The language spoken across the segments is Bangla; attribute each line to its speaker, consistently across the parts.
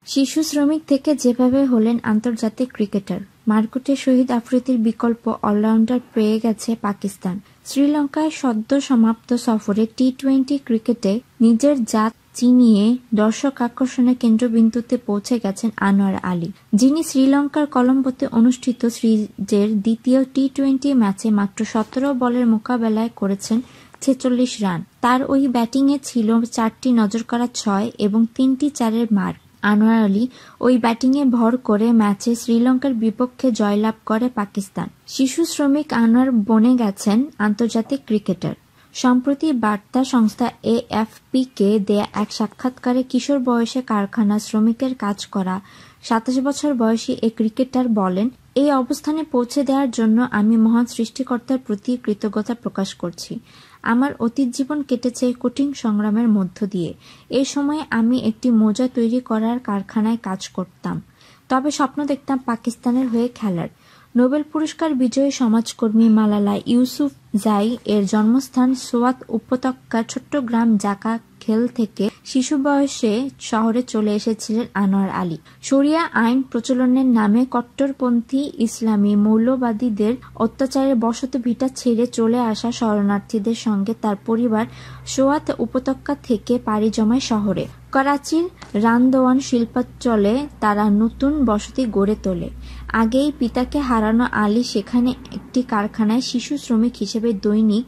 Speaker 1: শিশু শ্রমিক থেকে যেভাবে হলেন আন্তর্জাতিক ক্রিকেটার, মারকুটে শহীদ আফ্রিদির বিকল্প অলরাউন্ডার পেয়ে গেছে পাকিস্তান। শ্রীলঙ্কায় সদ্য সমাপ্ত সফরে টি-20 ক্রিকেটে নিজের জাত চিনিয়ে দর্শক আকর্ষণের কেন্দ্রবিন্দুতে পৌঁছে গেছেন আনোয়ার আলী, যিনি শ্রীলঙ্কার কলম্বোতে অনুষ্ঠিত সিরিজের দ্বিতীয় টি-20 ম্যাচে মাত্র 17 বলের মোকাবেলায় করেছেন 46 রান। তার ওই ব্যাটিংয়ে ছিল 4টি নজরকাড়া 6 এবং 3টি 4-এর মার। আনোয়ার আলী ওই ব্যাটিংয়ে ভর করে ম্যাচে শ্রীলঙ্কার বিপক্ষে জয়লাভ করে পাকিস্তান। শিশু শ্রমিক আনোয়ার বনে গেছেন আন্তর্জাতিক ক্রিকেটার। সম্প্রতি বার্তা সংস্থা এএফপিকে দেয়া এক সাক্ষাৎকারে কিশোর বয়সে কারখানা শ্রমিকের কাজ করা 27 বছর বয়সী এই ক্রিকেটার বলেন, এই অবস্থানে পৌঁছে দেওয়ার জন্য আমি মহান সৃষ্টিকর্তার প্রতি কৃতজ্ঞতা প্রকাশ করছি। আমার অতীত জীবন কেটেছে কঠিন সংগ্রামের মধ্য দিয়ে। এই সময়ে আমি একটি মোজা তৈরি করার কারখানায় কাজ করতাম, তবে স্বপ্ন দেখতাম পাকিস্তানের হয়ে খেলার। নোবেল পুরস্কার বিজয়ী সমাজকর্মী মালালা ইউসুফজাই এর জন্মস্থান সোয়াত উপত্যকার ছোট্ট গ্রাম জাকা খেল থেকে শিশু বয়সে শহরে চলে এসেছিলেন আনোয়ার আলী। শরিয়া আইন প্রচলনের নামে কট্টরপন্থী ইসলামী মৌলবাদীদের অত্যাচারে বসত ভিটা ছেড়ে চলে আসা শরণার্থীদের সঙ্গে তার পরিবার সোয়াত উপত্যকা থেকে পাড়ি জমায় শহরে। করাচির রানদোয়ান শিল্পাঞ্চলে তারা নতুন বসতি গড়ে তোলে। আগেই পিতাকে হারানো আলী সেখানে একটি কারখানায় শিশু শ্রমিক হিসেবে দৈনিক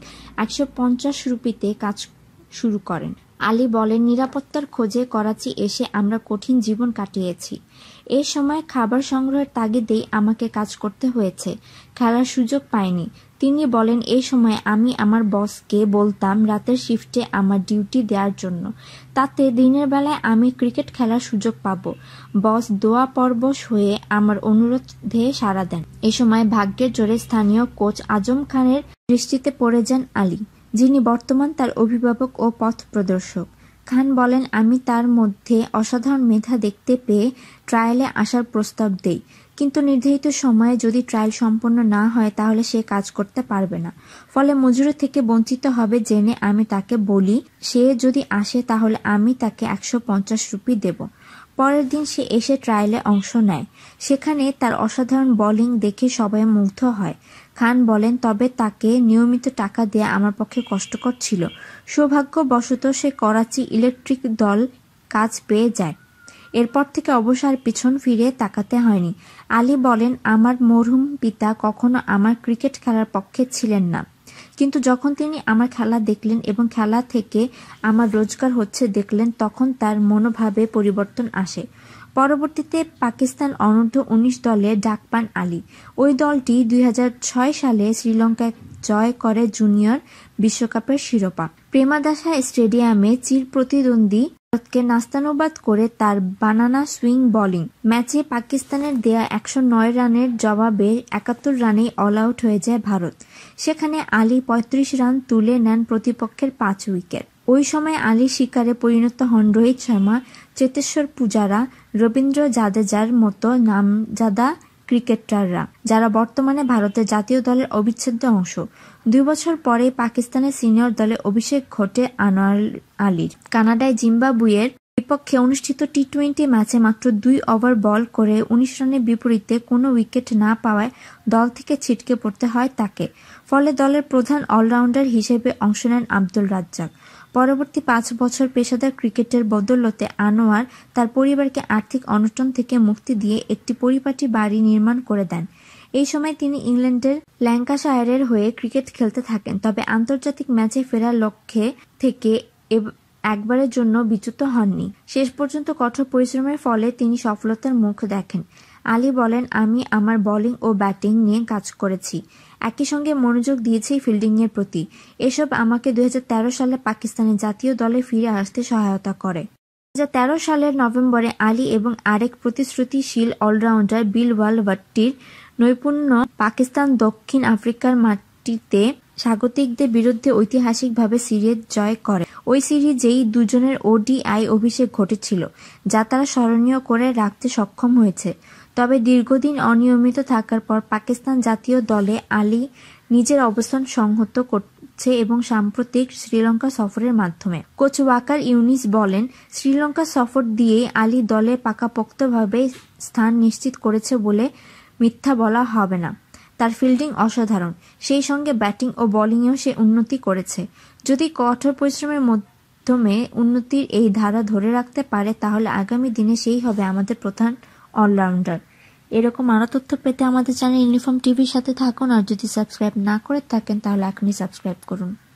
Speaker 1: 150 রুপিতে কাজ শুরু করেন। আলী বলেন, নিরাপত্তার খোঁজে করাচি এসে আমরা কঠিন জীবন কাটিয়েছি। এ সময় খাবার সংগ্রহের তাগিদেই আমাকে কাজ করতে হয়েছে, খেলার সুযোগ পাইনি। তিনি বলেন, এই সময় আমি আমার বসকে বলতাম রাতের শিফটে আমার ডিউটি দেওয়ার জন্য, তাতে দিনের বেলায় আমি ক্রিকেট খেলার সুযোগ পাব। বস দোয়া পরবশ হয়ে আমার অনুরোধে সাড়া দেন। এ সময় ভাগ্যের জোরে স্থানীয় কোচ আজম খানের দৃষ্টিতে পড়ে যান আলী, যিনি বর্তমান তার অভিভাবক ও পথ প্রদর্শক। খান বলেন, আমি তার মধ্যে অসাধারণ মেধা দেখতে পেয়ে ট্রায়ালে আসার প্রস্তাব দেই, কিন্তু নির্ধারিত সময়ে যদি ট্রায়াল সম্পন্ন না হয় তাহলে সে কাজ করতে পারবে না, ফলে মজুরি থেকে বঞ্চিত হবে জেনে আমি তাকে বলি সে যদি আসে তাহলে আমি তাকে 150 রুপি দেব। পরের দিন সে এসে ট্রায়ালে অংশ নেয়। সেখানে তার অসাধারণ বোলিং দেখে সবাই মুগ্ধ হয়। খান বলেন, তবে তাকে নিয়মিত টাকা দেয়া আমার পক্ষে কষ্টকর ছিল। সৌভাগ্যবশত সে করাচি ইলেকট্রিক দল কাজ পেয়ে যায়। এরপর থেকে অবশ্য আর পিছন ফিরে তাকাতে হয়নি। আলী বলেন, আমার মরহুম পিতা কখনো আমার ক্রিকেট খেলার পক্ষে ছিলেন না, কিন্তু যখন তিনি আমার খেলা দেখলেন এবং খেলা থেকে আমার রোজগার হচ্ছে দেখলেন, তখন তার মনোভাবে পরিবর্তন আসে। পরবর্তীতে পাকিস্তান অনূর্ধ্ব-19 দলে ডাক পান আলী। ওই দলটি 2006 সালে শ্রীলঙ্কায় জয় করে জুনিয়র বিশ্বকাপের শিরোপা। প্রেমাদাসা স্টেডিয়ামে চির প্রতিদ্বন্দ্বী ভারতকে নাস্তানুবাদ করে তার বানানা সুইং বোলিং ম্যাচে পাকিস্তানের দেয়া 109 রানের জবাবে 71 রানেই অল আউট হয়ে যায় ভারত। সেখানে আলী 35 রান তুলে নেন প্রতিপক্ষের 5 উইকেট। ওই সময় আলীর শিকারে পরিণত হন রোহিত শর্মা, চেতেশ্বর পূজারা, রবীন্দ্র জাদেজার মতো নামজাদা ক্রিকেটাররা, যারা বর্তমানে ভারতের জাতীয় দলের অবিচ্ছেদ্য অংশ। 2 বছর পরেই পাকিস্তানের সিনিয়র দলে অভিষেক ঘটে আনোয়ার আলীর। কানাডায় জিম্বাবুয়ের বিপক্ষে অনুষ্ঠিত টি-20 ম্যাচে মাত্র 2 ওভার বল করে 19 রানের বিপরীতে কোনো উইকেট না পাওয়ায় দল থেকে ছিটকে পড়তে হয় তাকে। ফলে দলের প্রধান অলরাউন্ডার হিসেবে অংশ নেন আব্দুল রাজ্জাক। পরবর্তী 5 বছর পেশাদার ক্রিকেটের বদৌলতে আনোয়ার তার পরিবারকে আর্থিক অনটন থেকে মুক্তি দিয়ে একটি পরিপাটি বাড়ি নির্মাণ করে দেন। এই সময় তিনি ইংল্যান্ডের ল্যাঙ্কাশায়ারের হয়ে ক্রিকেট খেলতে থাকেন, তবে আন্তর্জাতিক ম্যাচে ফেরার লক্ষ্যে থেকে একবারের জন্য বিচ্যুত হননি। শেষ পর্যন্ত কঠোর পরিশ্রমের ফলে তিনি সফলতার মুখ দেখেন। আলী বলেন, আমি আমার বোলিং ও ব্যাটিং নিয়ে কাজ করেছি, একই সঙ্গে মনোযোগ দিয়েছি ফিল্ডিংয়ের প্রতি। এসব আমাকে 2013 সালে পাকিস্তানের জাতীয় দলে ফিরে আসতে সহায়তা করে। 2013 সালের নভেম্বরে আলী এবং আরেক প্রতিশ্রুতিশীল অলরাউন্ডার বিলওয়াল ভট্টির নৈপুণ্য পাকিস্তান দক্ষিণ আফ্রিকার মাটিতে স্বাগতিকদের বিরুদ্ধে ঐতিহাসিকভাবে সিরিজ জয় করে। ওই সিরিজেই দুজনের ওডিআই অভিষেক ঘটেছিল, যা তারা স্মরণীয় করে রাখতে সক্ষম হয়েছে। তবে দীর্ঘদিন অনিয়মিত থাকার পর পাকিস্তান জাতীয় দলে আলী নিজের অবস্থান সংহত করতে হচ্ছে এবং সাম্প্রতিক শ্রীলঙ্কা সফরের মাধ্যমে। কোচ ওয়াকার ইউনিস বলেন, শ্রীলঙ্কা সফর দিয়েই আলী দলে পাকাপোক্তভাবে স্থান নিশ্চিত করেছে বলে মিথ্যা বলা হবে না। তার ফিল্ডিং অসাধারণ, সেই সঙ্গে ব্যাটিং ও বোলিংয়েও সে উন্নতি করেছে। যদি কঠোর পরিশ্রমের মাধ্যমে উন্নতির এই ধারা ধরে রাখতে পারে তাহলে আগামী দিনে সেই হবে আমাদের প্রধান অলরাউন্ডার। এরকম আরও তথ্য পেতে আমাদের চ্যানেল ইউনিফর্ম টিভির সাথে থাকুন, আর যদি সাবস্ক্রাইব না করে থাকেন তাহলে এখনই সাবস্ক্রাইব করুন।